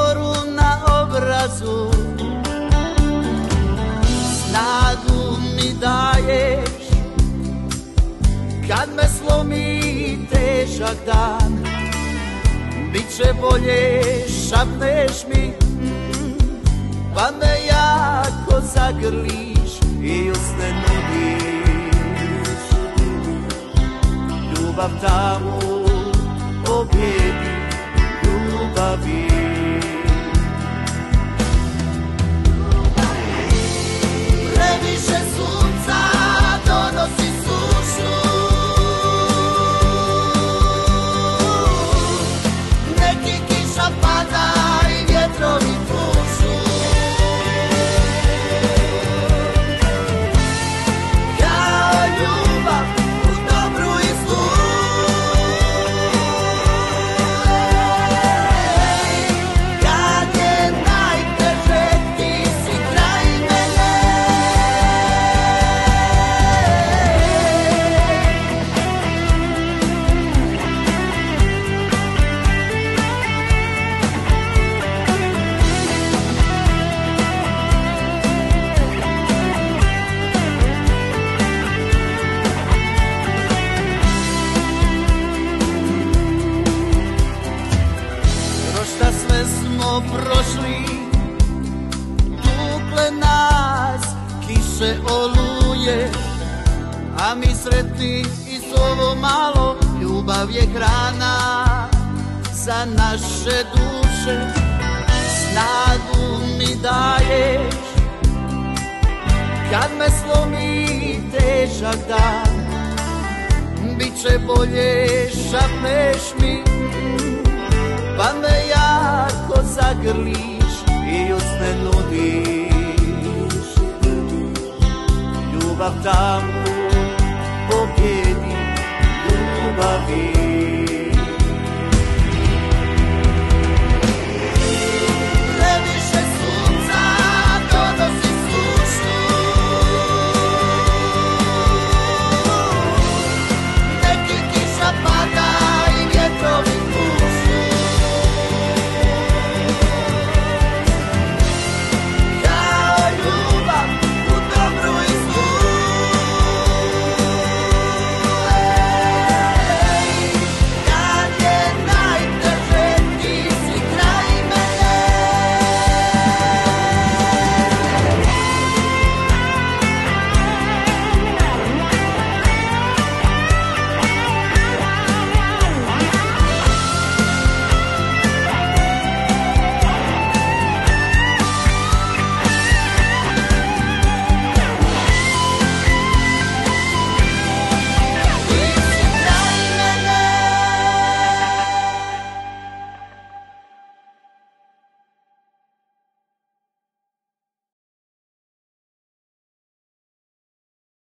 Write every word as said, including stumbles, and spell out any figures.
zoru na obrazu, snagu mi daješ kad me slomi težak dan. Biće bolje, šapneš mi, pa me jako zagrliš i usne nudiš. Ljubav tamo pobjedi ljubavi. Previše sunca donosi sušu, neki kiša pada i vjetrovi pušu. Kao ljubav u dobru i zlu, kad je najteže ti si kraj mene. Kroz šta sve smo prošli, tukle nas kiše oluje, a mi sretni i s ovo malo. Ljubav je hrana za naše duše, snagu mi daješ kad me slomi težak dan. Biće bolje, šapneš mi, pa me jako zagrliš i usne nudiš. Ljubav tamo pobjedi ljubavi.